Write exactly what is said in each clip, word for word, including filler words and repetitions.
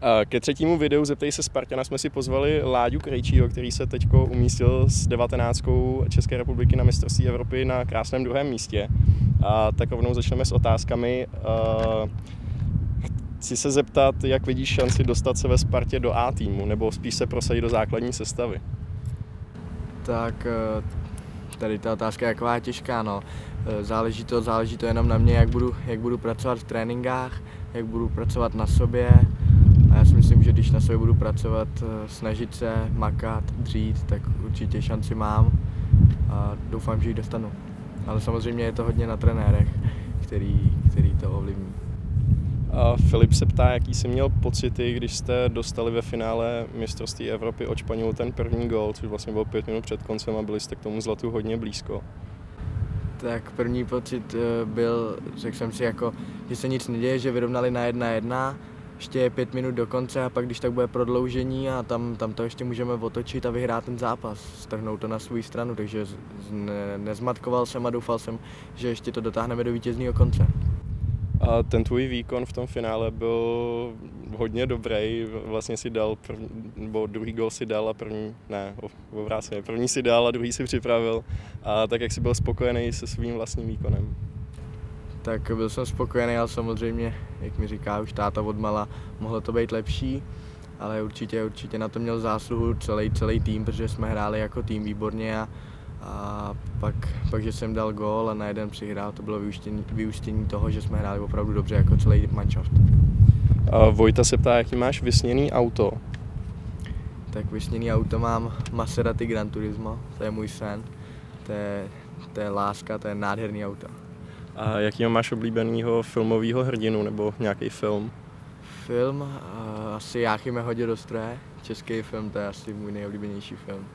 Ke třetímu videu Zeptej se Spartana jsme si pozvali Láďu Krejčího, který se teď umístil s devatenáctkou České republiky na mistrovství Evropy na krásném druhém místě. A tak rovnou začneme s otázkami. Chci se zeptat, jak vidíš šanci dostat se ve Spartě do A týmu, nebo spíš se prosadit do základní sestavy? Tak tady ta otázka je taková těžká, no. Záleží to, záleží to jenom na mě, jak budu, jak budu pracovat v tréninkách, jak budu pracovat na sobě. A já si myslím, že když na sobě budu pracovat, snažit se, makat, dřít, tak určitě šanci mám a doufám, že ji dostanu. Ale samozřejmě je to hodně na trenérech, který, který to ovlivní. A Filip se ptá, jaký jsi měl pocity, když jste dostali ve finále mistrovství Evropy od Španělů ten první gól, což vlastně bylo pět minut před koncem a byli jste k tomu zlatu hodně blízko. Tak první pocit byl, řekl jsem si, jako, že se nic neděje, že vyrovnali na jedna jedna, ještě je pět minut do konce a pak když tak bude prodloužení a tam, tam to ještě můžeme otočit a vyhrát ten zápas, strhnout to na svou stranu, takže ne, nezmatkoval jsem a doufal jsem, že ještě to dotáhneme do vítězného konce. A ten tvůj výkon v tom finále byl hodně dobrý, vlastně si dal, první, nebo druhý gol si dal a první, ne, obráceně, první si dal a druhý si připravil. A tak jak jsi byl spokojený se svým vlastním výkonem? Tak byl jsem spokojený, ale samozřejmě, jak mi říká už táta odmala, mohlo to být lepší, ale určitě, určitě na to měl zásluhu celý, celý tým, protože jsme hráli jako tým výborně a, a pak, pak, že jsem dal gól a na jeden přihrál, to bylo vyústění, vyústění toho, že jsme hráli opravdu dobře jako celý manšaft. A Vojta se ptá, jaký máš vysněný auto? Tak vysněný auto mám Maserati Gran Turismo, to je můj sen, to je, to je láska, to je nádherný auto. A jakýho máš oblíbenýho filmového hrdinu nebo nějaký film? Film? Uh, asi Jáchyme hodě do stroje. Český film, to je asi můj nejoblíbenější film.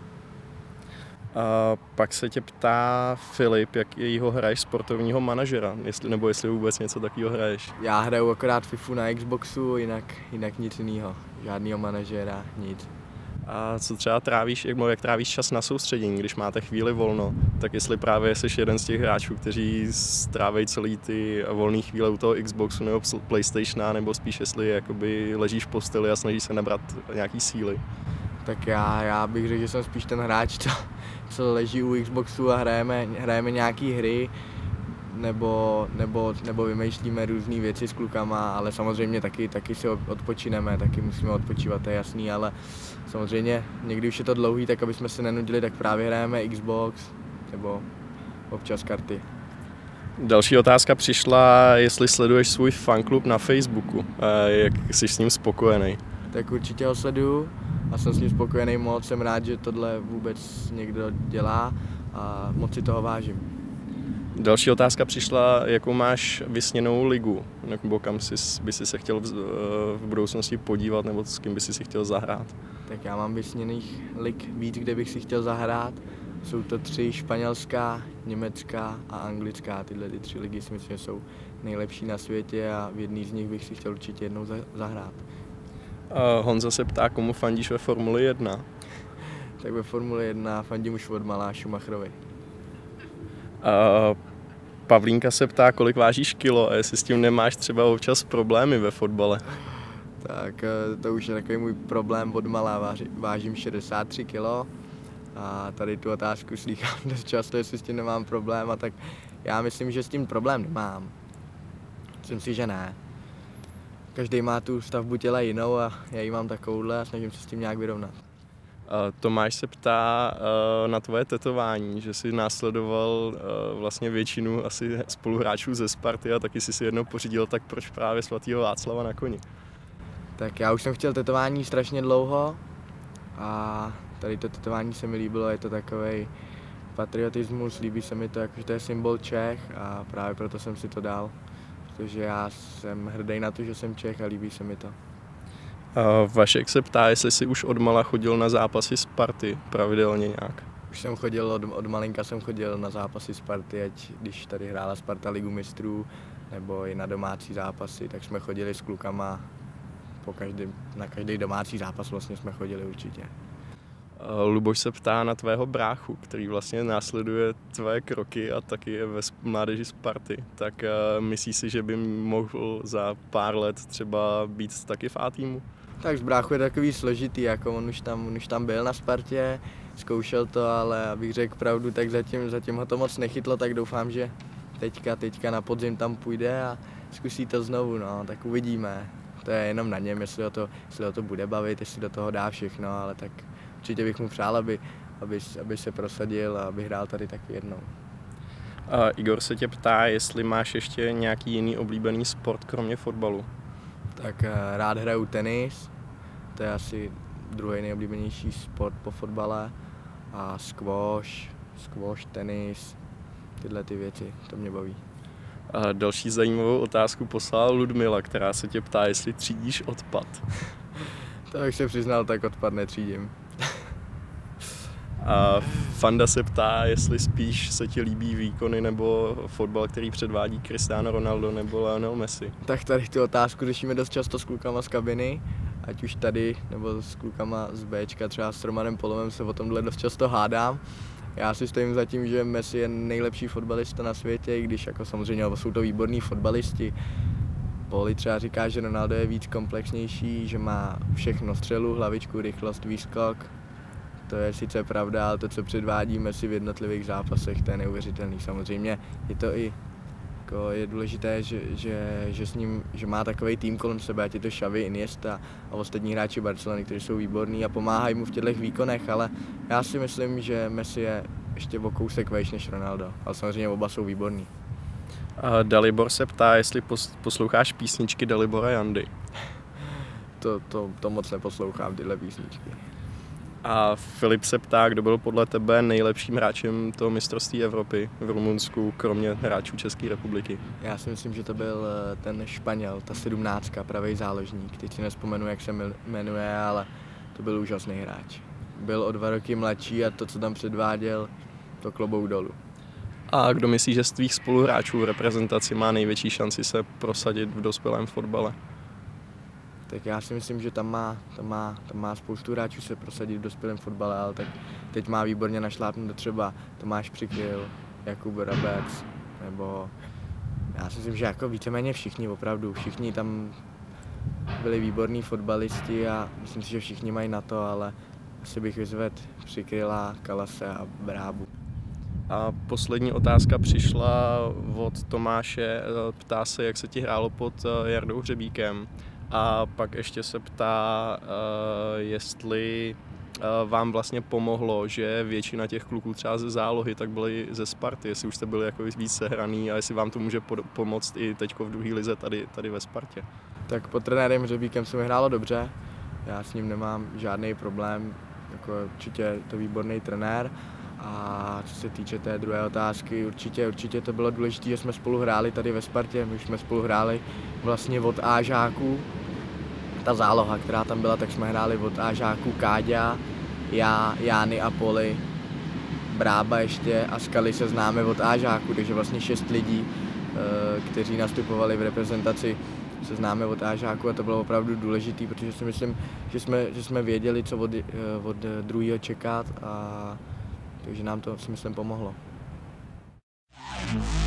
A pak se tě ptá Filip, jakýho hraješ sportovního manažera, jestli, nebo jestli vůbec něco takového hraješ. Já hraju akorát FIFU na Xboxu, jinak, jinak nic jiného. Žádnýho manažera, nic. A co třeba trávíš, jak, jak trávíš čas na soustředění, když máte chvíli volno, tak jestli právě jsi jeden z těch hráčů, kteří strávejí celý ty volné chvíle u toho Xboxu nebo PlayStationa, nebo spíš jestli jakoby ležíš v posteli a snažíš se nabrat nějaký síly? Tak já, já bych řekl, že jsem spíš ten hráč, co, co leží u Xboxu a hrajeme, hrajeme nějaký hry, nebo, nebo, nebo vymýšlíme různé věci s klukama, ale samozřejmě taky, taky si odpočineme, taky musíme odpočívat, to je jasný, ale samozřejmě někdy už je to dlouhý, tak aby jsme se nenudili, tak právě hrajeme Xbox nebo občas karty. Další otázka přišla, jestli sleduješ svůj fanklub na Facebooku, jak jsi s ním spokojený? Tak určitě ho sleduju a jsem s ním spokojený moc, jsem rád, že tohle vůbec někdo dělá a moc si toho vážím. Další otázka přišla, jakou máš vysněnou ligu, nebo kam jsi, by si se chtěl v, v budoucnosti podívat, nebo s kým by si si chtěl zahrát? Tak já mám vysněných lig víc, kde bych si chtěl zahrát. Jsou to tři: španělská, německá a anglická. Tyhle ty tři ligy si myslím, že jsou nejlepší na světě a v jedný z nich bych si chtěl určitě jednou zahrát. A Honza se ptá, komu fandíš ve Formuli jedna? Tak ve Formuli jedna fandím už od malá Schumacherovi. A Pavlínka se ptá, kolik vážíš kilo a jestli s tím nemáš třeba občas problémy ve fotbale. Tak to už je takový můj problém od malá, vážím šedesát tři kilo a tady tu otázku slýchám dost často, jestli s tím nemám problém, a tak já myslím, že s tím problém nemám. Myslím si, že ne. Každý má tu stavbu těla jinou a já ji mám takovouhle a snažím se s tím nějak vyrovnat. Tomáš se ptá na tvoje tetování, že jsi následoval vlastně většinu asi spoluhráčů ze Sparty a taky jsi si jednou pořídil, tak proč právě svatého Václava na koni? Tak já už jsem chtěl tetování strašně dlouho a tady to tetování se mi líbilo, je to takovej patriotismus, líbí se mi to, jakože to je symbol Čech a právě proto jsem si to dal, protože já jsem hrdý na to, že jsem Čech a líbí se mi to. Vašek se ptá, jestli jsi už odmala chodil na zápasy Sparty pravidelně nějak. Už jsem chodil, od, od malinka jsem chodil na zápasy Sparty, ať když tady hrála Sparta Ligu mistrů, nebo i na domácí zápasy, tak jsme chodili s klukama, po každý, na každý domácí zápas vlastně jsme chodili určitě. Luboš se ptá na tvého bráchu, který vlastně následuje tvé kroky a taky je ve mládeži Sparty. Tak myslíš si, že by mohl za pár let třeba být taky v A týmu? Tak z bráchu je takový složitý, jako on už tam, on už tam byl na Spartě, zkoušel to, ale abych řekl pravdu, tak zatím, zatím ho to moc nechytlo, tak doufám, že teďka, teďka na podzim tam půjde a zkusí to znovu, no, tak uvidíme. To je jenom na něm, jestli ho to, jestli ho to bude bavit, jestli do toho dá všechno, ale tak určitě bych mu přál, aby, aby, aby se prosadil a aby hrál tady taky jednou. A Igor se tě ptá, jestli máš ještě nějaký jiný oblíbený sport, kromě fotbalu. Tak rád hraju tenis, to je asi druhý nejoblíbenější sport po fotbale, a squash, squash, tenis, tyhle ty věci, to mě baví. A další zajímavou otázku poslala Ludmila, která se tě ptá, jestli třídíš odpad. To bych se přiznal, tak odpad netřídím. A Fanda se ptá, jestli spíš se ti líbí výkony nebo fotbal, který předvádí Cristiano Ronaldo nebo Lionel Messi. Tak tady tu otázku řešíme dost často s klukama z kabiny, ať už tady nebo s klukama z Bčka, třeba s Romanem Polovem se o tomhle dost často hádám. Já si stojím za tím, že Messi je nejlepší fotbalista na světě, i když jako samozřejmě jsou to výborní fotbalisti. Poli třeba říká, že Ronaldo je víc komplexnější, že má všechno, střelu, hlavičku, rychlost, výskok. To je sice pravda, ale to, co předvádí Messi v jednotlivých zápasech, to je neuvěřitelný. Samozřejmě je to i jako je důležité, že, že, že, s ním, že má takový tým kolem sebe, ať je to Xavi, Iniesta a ostatní hráči Barcelony, kteří jsou výborní a pomáhají mu v těchto výkonech, ale já si myslím, že Messi je ještě o kousek vejš než Ronaldo, ale samozřejmě oba jsou výborní. A Dalibor se ptá, jestli posloucháš písničky Dalibora Jandy. To, to, to moc neposlouchám, tyhle písničky. A Filip se ptá, kdo byl podle tebe nejlepším hráčem toho mistrovství Evropy v Rumunsku, kromě hráčů České republiky. Já si myslím, že to byl ten Španěl, ta sedmnáctka, pravý záložník. Teď si nespomenu, jak se jmenuje, ale to byl úžasný hráč. Byl o dva roky mladší a to, co tam předváděl, to klobouk dolů. A kdo myslí, že z tvých spoluhráčů v reprezentaci má největší šanci se prosadit v dospělém fotbale? Tak já si myslím, že tam má, tam má, tam má spoustu hráčů se prosadit v dospělém fotbale, ale tak teď má výborně našlápnout třeba Tomáš Přikryl, Jakub Rabec, nebo já si myslím, že jako víceméně všichni, opravdu, všichni tam byli výborní fotbalisti a myslím si, že všichni mají na to, ale asi bych vyzvedl Přikryla, Kalase a Brábu. A poslední otázka přišla od Tomáše, ptá se, jak se ti hrálo pod Jardou Hřebíkem. A pak ještě se ptá, jestli vám vlastně pomohlo, že většina těch kluků třeba ze zálohy tak byli ze Sparty, jestli už jste byli jako víc sehraný a jestli vám to může pomoct i teďko v druhé lize tady, tady ve Spartě. Tak pod trenérem Hřebíkem se mi hrálo dobře, já s ním nemám žádný problém, jako určitě je to výborný trenér. A co se týče té druhé otázky, určitě, určitě to bylo důležité, že jsme spolu hráli tady ve Spartě, my už jsme spolu hráli vlastně od Ažáků. Ta záloha, která tam byla, tak jsme hráli od Ažáků Káďa, já, Jány a Poli, Brába ještě a Skaly se známe od Ažáků, takže vlastně šest lidí, kteří nastupovali v reprezentaci, se známe od Ažáků a to bylo opravdu důležité, protože si myslím, že jsme, že jsme věděli, co od, od druhého čekat a takže nám to, si myslím, pomohlo.